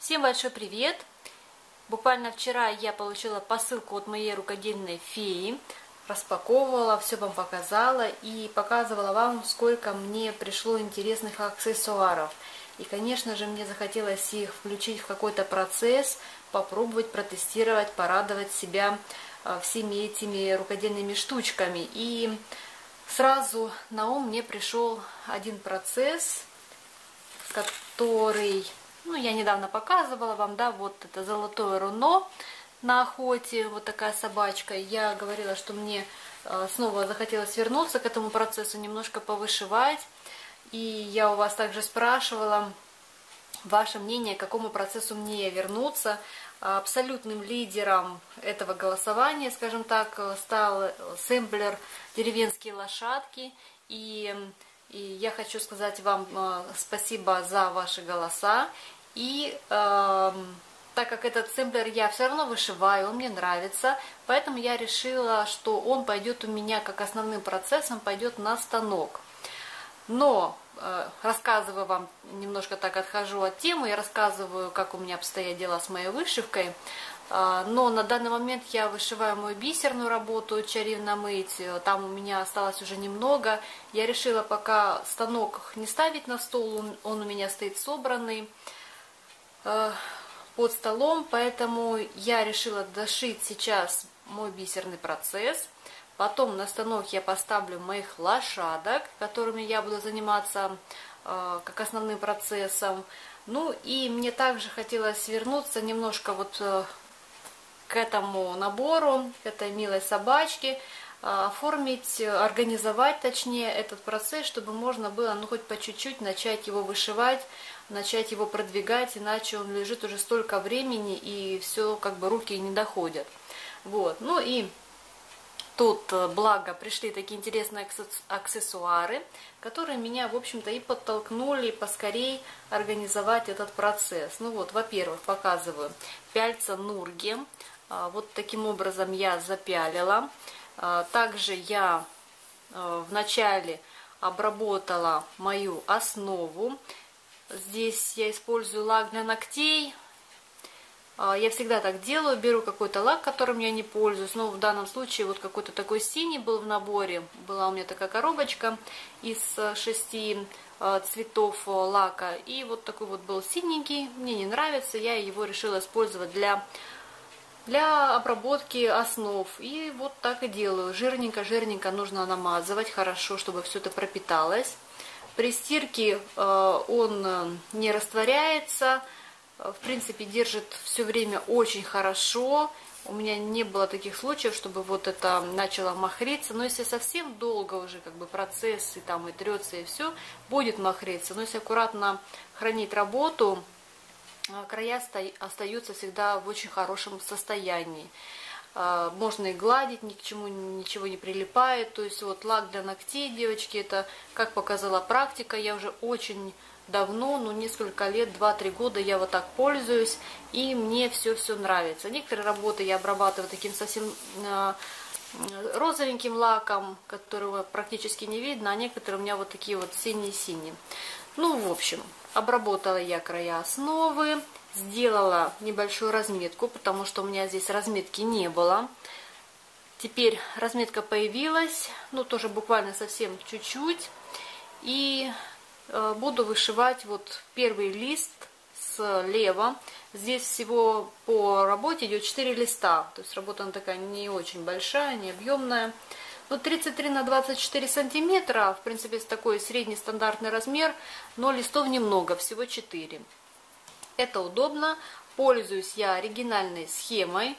Всем большой привет! Буквально вчера я получила посылку от моей рукодельной феи, распаковывала, все вам показала и показывала вам, сколько мне пришло интересных аксессуаров. И, конечно же, мне захотелось их включить в какой-то процесс, попробовать, протестировать, порадовать себя всеми этими рукодельными штучками. И сразу на ум мне пришел один процесс, который... я недавно показывала вам, да, вот это золотое руно на охоте, вот такая собачка. Я говорила, что мне снова захотелось вернуться к этому процессу, немножко повышивать. И я у вас также спрашивала ваше мнение, к какому процессу мне вернуться. Абсолютным лидером этого голосования, скажем так, стал сэмплер «Деревенские лошадки». И я хочу сказать вам спасибо за ваши голоса. И так как этот сэмплер я все равно вышиваю, он мне нравится, поэтому я решила, что он пойдет у меня как основным процессом, пойдет на станок. Но рассказываю вам, немножко так отхожу от темы, я рассказываю, как у меня обстоят дела с моей вышивкой. Но на данный момент я вышиваю мою бисерную работу «Чарівна мить». Там у меня осталось уже немного. Я решила пока станок не ставить на стол, он у меня стоит собранный под столом, поэтому я решила дошить сейчас мой бисерный процесс. Потом на станок я поставлю моих лошадок, которыми я буду заниматься как основным процессом. Ну и мне также хотелось вернуться немножко вот к этому набору, к этой милой собачке, оформить, организовать точнее этот процесс, чтобы можно было хоть по чуть-чуть начать его вышивать, начать его продвигать, иначе он лежит уже столько времени и все как бы руки не доходят. Вот, ну и тут, благо, пришли такие интересные аксессуары, которые меня, в общем-то, и подтолкнули поскорей организовать этот процесс. Ну вот, во-первых, показываю пяльца Нурги. Вот таким образом я запялила. Также я вначале обработала мою основу. Здесь я использую лак для ногтей. Я всегда так делаю, беру какой-то лак, которым я не пользуюсь, но в данном случае вот какой-то такой синий был в наборе. Была у меня такая коробочка из 6 цветов лака, и вот такой вот был синенький, мне не нравится, я его решила использовать для обработки основ. И вот так и делаю, жирненько нужно намазывать хорошо, чтобы все это пропиталось. При стирке он не растворяется. В принципе, держит все время очень хорошо. У меня не было таких случаев, чтобы вот это начало махриться. Но если совсем долго уже как бы процесс и там и трется и все, будет махриться. Но если аккуратно хранить работу, края остаются всегда в очень хорошем состоянии. Можно и гладить, ни к чему ничего не прилипает. То есть вот лак для ногтей, девочки, это, как показала практика, я уже очень давно, несколько лет, 2-3 года я вот так пользуюсь, и мне все нравится. Некоторые работы я обрабатываю таким совсем розовеньким лаком, которого практически не видно, а некоторые у меня вот такие вот синие-синие. Ну, в общем, обработала я края основы, сделала небольшую разметку, потому что у меня здесь разметки не было. Теперь разметка появилась, тоже буквально совсем чуть-чуть, и буду вышивать вот первый лист слева. Здесь всего по работе идет 4 листа. То есть работа она такая не очень большая, не объемная. 33 на 24 сантиметра, в принципе, такой средний стандартный размер, но листов немного, всего 4. Это удобно. Пользуюсь я оригинальной схемой.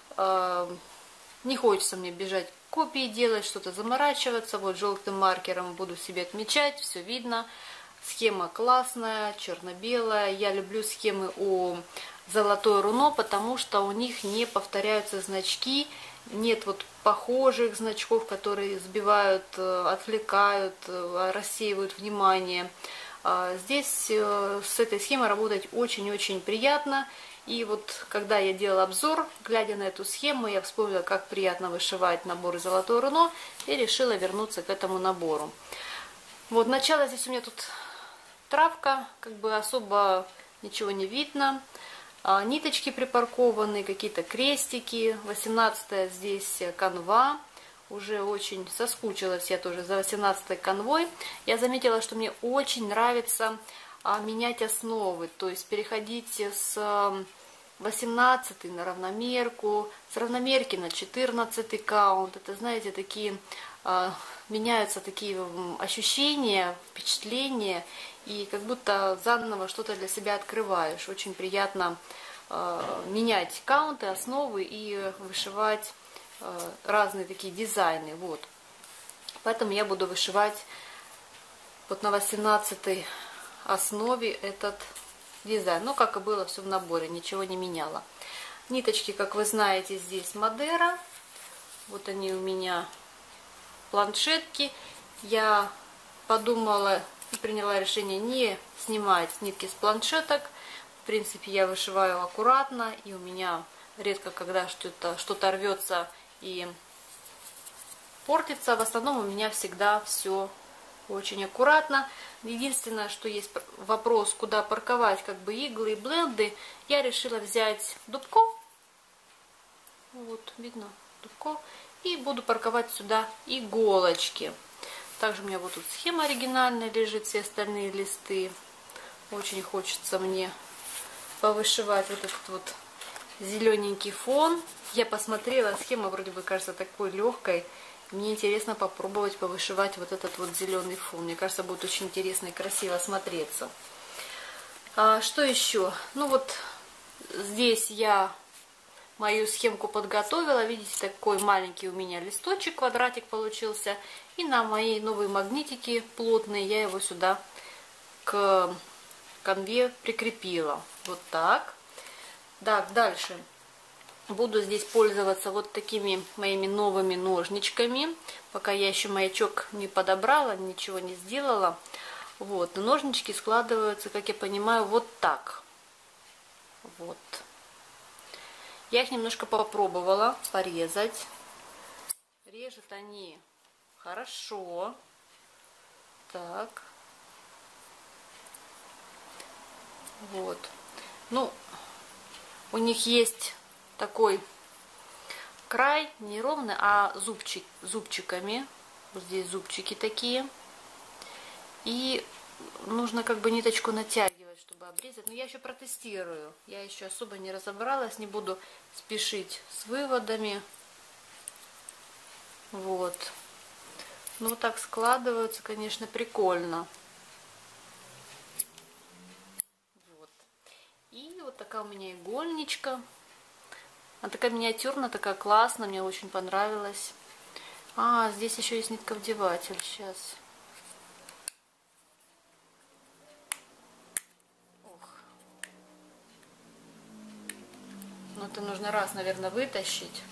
Не хочется мне бежать копии делать, что-то заморачиваться. Вот желтым маркером буду себе отмечать, все видно. Схема классная, черно-белая. Я люблю схемы у Золотое руно, потому что у них не повторяются значки. Нет вот похожих значков, которые сбивают, отвлекают, рассеивают внимание. Здесь с этой схемой работать очень-очень приятно. И вот когда я делала обзор, глядя на эту схему, я вспомнила, как приятно вышивать наборы Золотое руно, и решила вернуться к этому набору. Вот начало здесь у меня тут травка, как бы особо ничего не видно. Ниточки припаркованы, какие-то крестики. 18 здесь канва. Уже очень соскучилась я тоже за 18-й канвой. Я заметила, что мне очень нравится менять основы. То есть переходить с 18 на равномерку, с равномерки на 14 каунт. Это, знаете, такие меняются такие ощущения, впечатления, и как будто заново что-то для себя открываешь. Очень приятно менять каунты, основы и вышивать разные такие дизайны. Вот. Поэтому я буду вышивать вот на 18 основе этот дизайн. Ну, как и было все в наборе, ничего не меняла. Ниточки, как вы знаете, здесь Мадера. Вот они у меня, планшетки. Я подумала и приняла решение не снимать нитки с планшеток. В принципе, я вышиваю аккуратно, и у меня редко когда что-то рвется и портится. В основном у меня всегда все очень аккуратно. Единственное, что есть вопрос, куда парковать как бы иглы и бленды, я решила взять дубко. Вот, видно, дубко. И буду парковать сюда иголочки. Также у меня вот тут схема оригинальная лежит, все остальные листы. Очень хочется мне повышивать вот этот вот зелененький фон. Я посмотрела, схема вроде бы кажется такой легкой. Мне интересно попробовать повышивать вот этот вот зеленый фон. Мне кажется, будет очень интересно и красиво смотреться. Что еще? Ну вот здесь я мою схемку подготовила. Видите, такой маленький у меня листочек, квадратик получился. И на мои новые магнитики плотные я его сюда к канве прикрепила. Вот так. Так, дальше. Буду здесь пользоваться вот такими моими новыми ножничками. Пока я еще маячок не подобрала, ничего не сделала. Вот, ножнички складываются, как я понимаю, вот так. Вот. Я их немножко попробовала порезать. Режут они хорошо. Так. Вот. Ну, у них есть такой край, не ровный, а зубчиками. Вот здесь зубчики такие. И нужно как бы ниточку натягивать, чтобы обрезать. Но я еще протестирую. Я еще особо не разобралась, не буду спешить с выводами. Вот. Ну, вот так складываются, конечно, прикольно. Вот. И вот такая у меня игольничка. Она такая миниатюрная, такая классная, мне очень понравилась. Здесь еще есть нитковдеватель. Сейчас. Ох. Ну, это нужно раз, наверное, вытащить.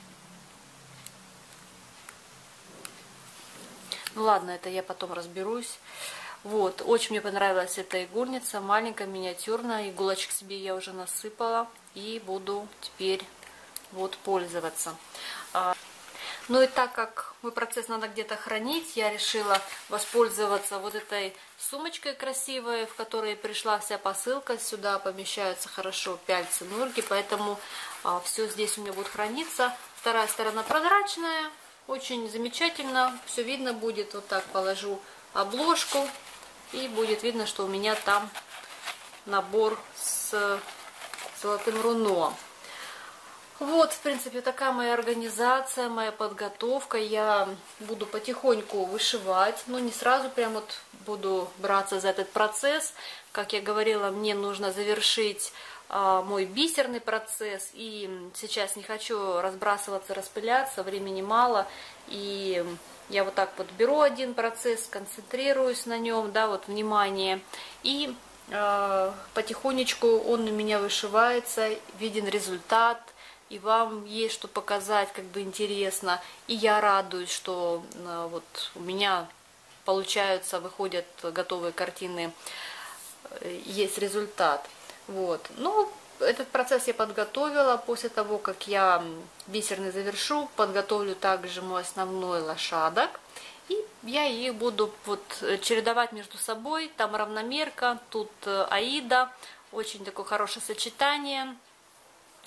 Ну, ладно, это я потом разберусь. Вот, очень мне понравилась эта игольница. Маленькая, миниатюрная. Иголочек себе я уже насыпала. И буду теперь вот пользоваться. Ну и так как мой процесс надо где-то хранить, я решила воспользоваться вот этой сумочкой красивой, в которой пришла вся посылка. Сюда помещаются хорошо пяльцы, нурки, поэтому все здесь у меня будет храниться. Вторая сторона прозрачная, очень замечательно, все видно будет. Вот так положу обложку, и будет видно, что у меня там набор с золотым руно. Вот, в принципе, такая моя организация, моя подготовка. Я буду потихоньку вышивать, но не сразу прям вот буду браться за этот процесс. Как я говорила, мне нужно завершить мой бисерный процесс. И сейчас не хочу разбрасываться, распыляться, времени мало. И я вот так вот беру один процесс, концентрируюсь на нем, да, вот внимание. И потихонечку он у меня вышивается, виден результат. И вам есть что показать, как бы интересно. И я радуюсь, что вот у меня получаются, выходят готовые картины, есть результат. Вот. Ну, этот процесс я подготовила. После того, как я бисерный завершу, подготовлю также мой основной лошадок. И я их буду вот чередовать между собой. Там равномерка, тут аида. Очень такое хорошее сочетание.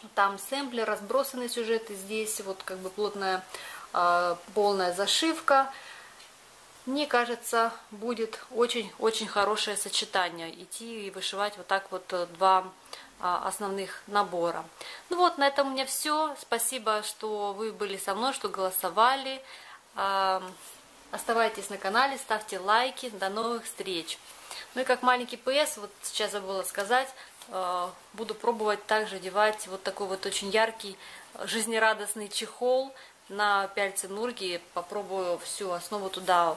Там сэмплер, разбросанный сюжет, и здесь вот как бы плотная, полная зашивка. Мне кажется, будет очень-очень хорошее сочетание идти и вышивать вот так вот два основных набора. Ну вот, на этом у меня все. Спасибо, что вы были со мной, что голосовали. Оставайтесь на канале, ставьте лайки. До новых встреч. Ну и как маленький ПС, вот сейчас забыла сказать, буду пробовать также одевать вот такой вот очень яркий, жизнерадостный чехол на пяльце Нурги. Попробую всю основу туда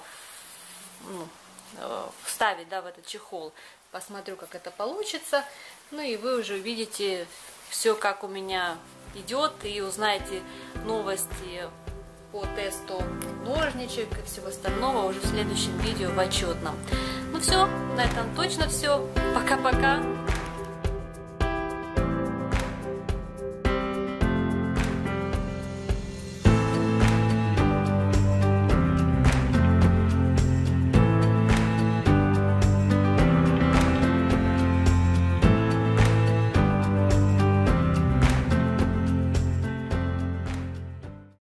вставить, да, в этот чехол. Посмотрю, как это получится. Ну и вы уже увидите все, как у меня идет, и узнаете новости по тесту ножничек и всего остального уже в следующем видео в отчетном. Ну все, на этом точно все. Пока-пока.